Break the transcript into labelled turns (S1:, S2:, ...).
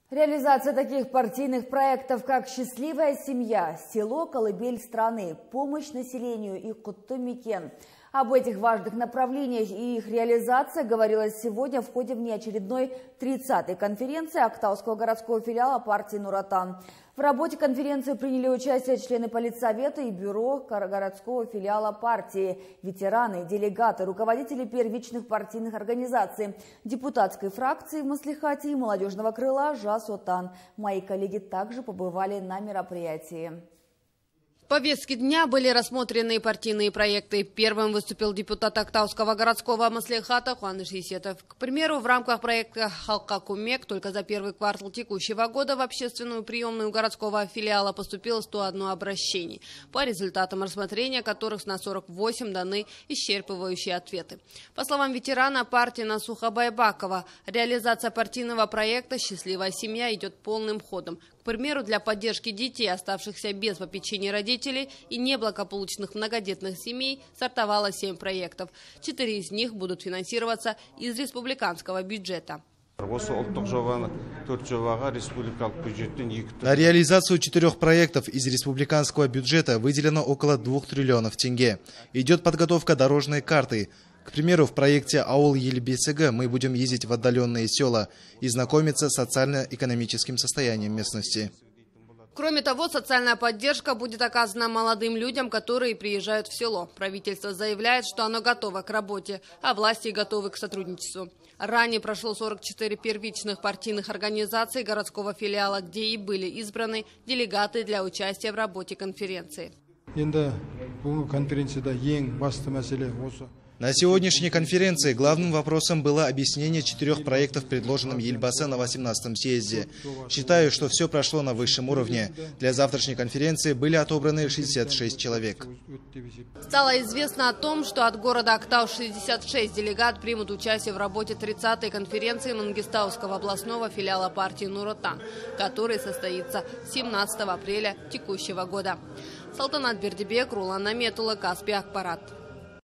S1: Реализация таких партийных проектов, как «Счастливая семья», «Село, колыбель страны», «Помощь населению» и «Кутты Микен». Об этих важных направлениях и их реализации говорилось сегодня в ходе внеочередной 30-й конференции Актауского городского филиала партии «Нур-Отан». В работе конференции приняли участие члены политсовета и бюро городского филиала партии, ветераны, делегаты, руководители первичных партийных организаций, депутатской фракции в Маслихате и молодежного крыла «Жас-Отан». Мои коллеги также побывали на мероприятии.
S2: В повестке дня были рассмотрены партийные проекты. Первым выступил депутат Актауского городского маслихата Куаныш Есетов. К примеру, в рамках проекта «Халка Кумек» только за первый квартал текущего года в общественную приемную городского филиала поступило 101 обращений, по результатам рассмотрения которых на 48 даны исчерпывающие ответы. По словам ветерана партии Насуха Байбакова, реализация партийного проекта «Счастливая семья» идет полным ходом. К примеру, для поддержки детей, оставшихся без попечения родителей и неблагополучных многодетных семей, стартовало 7 проектов. 4 из них будут финансироваться из республиканского бюджета.
S3: На реализацию 4 проектов из республиканского бюджета выделено около 2 триллионов тенге. Идет подготовка дорожной карты. К примеру, в проекте «Аул Елбесега» мы будем ездить в отдаленные села и знакомиться с социально-экономическим состоянием местности.
S2: Кроме того, социальная поддержка будет оказана молодым людям, которые приезжают в село. Правительство заявляет, что оно готово к работе, а власти готовы к сотрудничеству. Ранее прошло 44 первичных партийных организаций городского филиала, где и были избраны делегаты для участия в работе конференции.
S3: На сегодняшней конференции главным вопросом было объяснение 4 проектов, предложенным Елбасы на 18-м съезде. Считаю, что все прошло на высшем уровне. Для завтрашней конференции были отобраны 66 человек.
S2: Стало известно о том, что от города Актау 66 делегат примут участие в работе 30-й конференции Мангистауского областного филиала партии «Нур-Отан», который состоится 17 апреля текущего года. Салтанат Бердибек, Рулан Наметула, Каспий Акпарат.